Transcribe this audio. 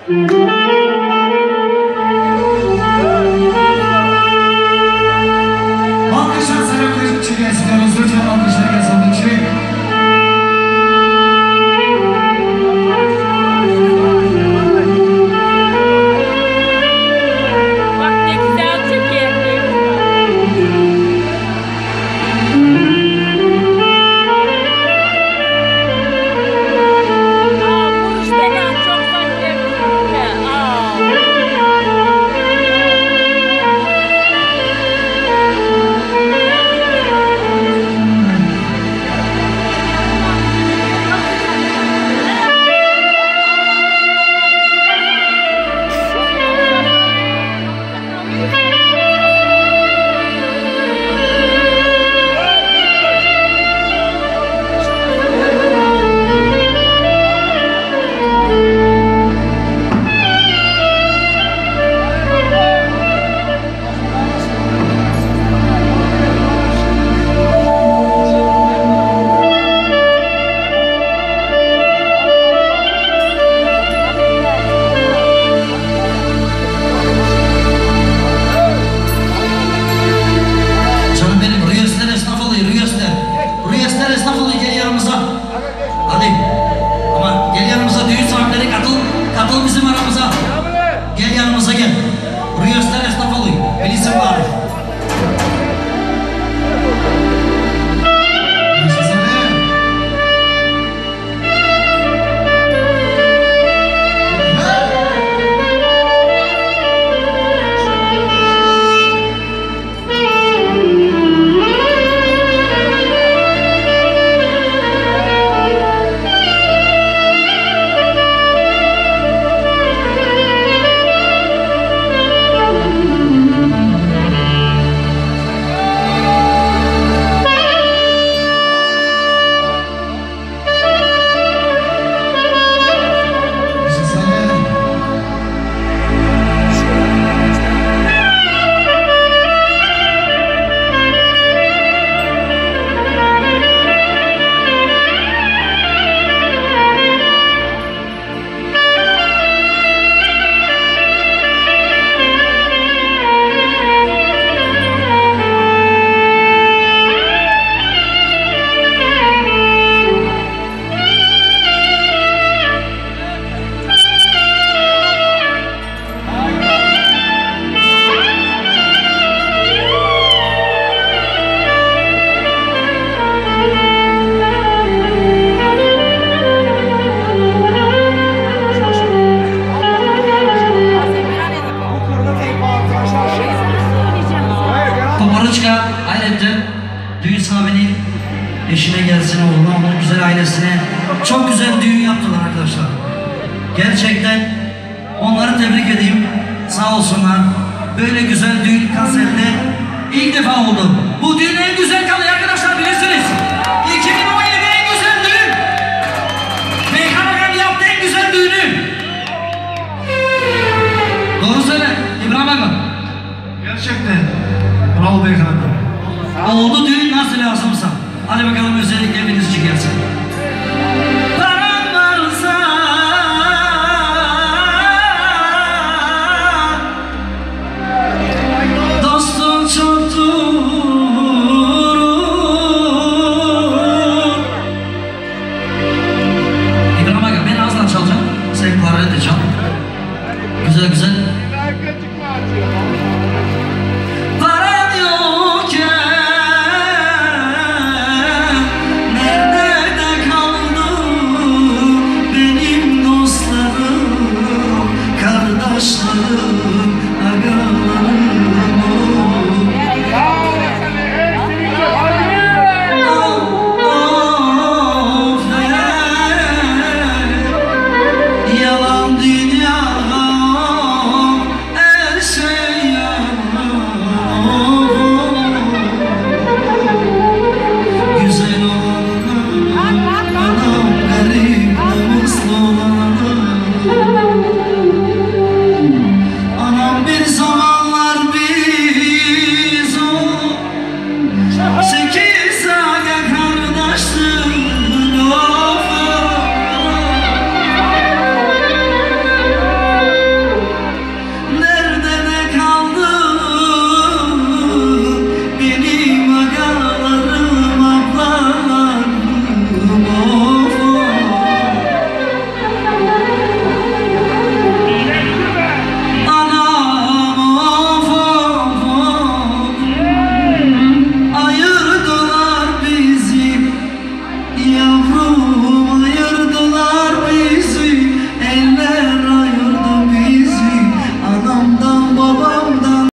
Alkışlar sebepleri için istiyoruz. Lütfen alkışlar yazıldığı için. Katıl bizim aramıza. Gel yanımıza gel. Rüyaslar esnaf olayım. Elisin var. Ayrıca düğün sahibinin eşine gelsin, oğluna, onun güzel ailesine çok güzel düğün yaptılar arkadaşlar. Gerçekten onları tebrik edeyim. Sağ olsunlar. Böyle güzel düğün Kayseri'de ilk defa oldu. Bu düğün en güzel kalıyor arkadaşlar, bilirsiniz. 2017 en güzel düğün. Beykan Agam yaptı en güzel düğünü. Doğru söyle İbrahim Agam. Gerçekten. Bravo Beykan Agam. Oldu düğün nasıl lazımsa. Hadi bakalım özellikle hepiniz için gelsin. Param varsa dostun çoktur. İbrahim Aga ben ağzından çalacağım. Sen klarnet çal. Güzel güzel. Kardeşlerim